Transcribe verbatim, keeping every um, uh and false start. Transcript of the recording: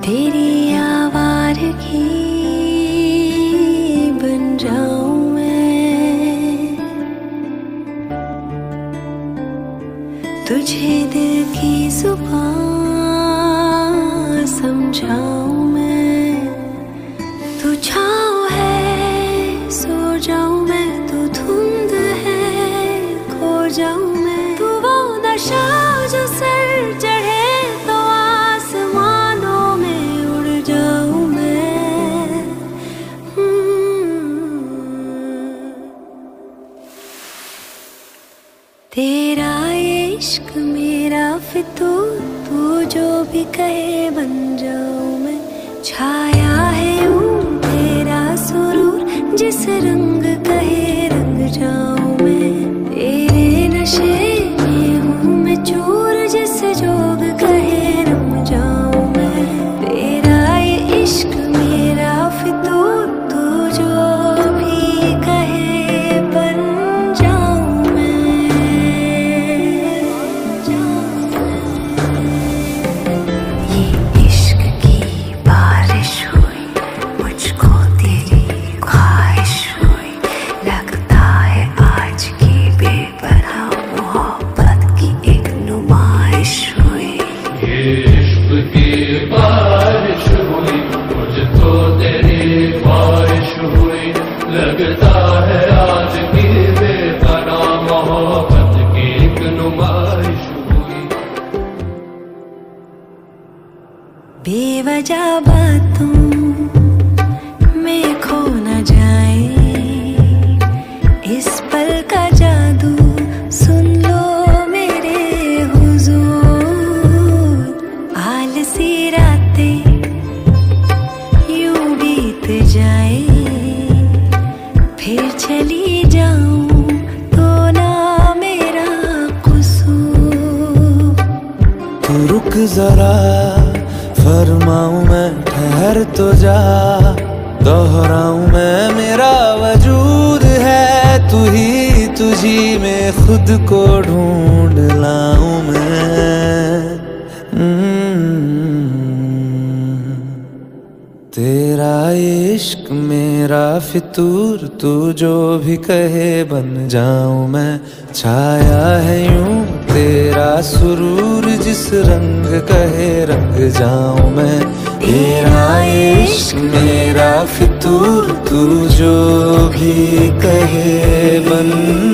तेरी आवारगी बन जाऊं मैं, तुझे दिल की जुबान समझाऊं मैं। तू छाँव है सो जाऊं मैं, तू धुंध है खो जाऊं मैं। तू वो नशा जो सर चढ़े तो आसमानों में उड़ जाऊं मैं। तेरा इश्क मेरा फितूर, तू जो भी कहे बन जाऊं मैं। छाया है यूं तेरा सुरूर, जिस रंग कहे रंग जाऊं मैं। तेरे नशे में हूँ मैं चूर, जिस जोग कहे रम जाऊं मैं। तेरा ये इश्क मेरा फितूर, तू जो भी कहे बन जाऊं मैं। ये इश्क की बारिश हुई, मुझको तेरी ख्वाहिश हुई। लगता है आज की बेपनाह मोहब्बत की एक नुमाइश हुई। ये इश्क की बारिश हुई, मुझको तेरी ख्वाहिश हुई। लगता है आज की बेपनाह मोहब्बत की एक नुमाइश हुई। बेवजह बातों में खो न जाए, इस पल का जादू सुन लो मेरे हुजूर। आलसी रातें यूं बीत जाए, फिर चली जाऊं तो ना मेरा कसूर। तू रुक जरा फरमाऊं मैं, ठहर तो जा दोहराऊं मैं। मेरा वजूद है तू ही, तुझी में खुद को ढूंढ लाऊं मैं। तेरा इश्क मेरा फितूर, तू जो भी कहे बन जाऊं मैं। छाया है यूं तेरा सुरूर, जिस रंग कहे रंग जाऊं मैं। तेरा इश्क मेरा फितूर, तू जो भी कहे बन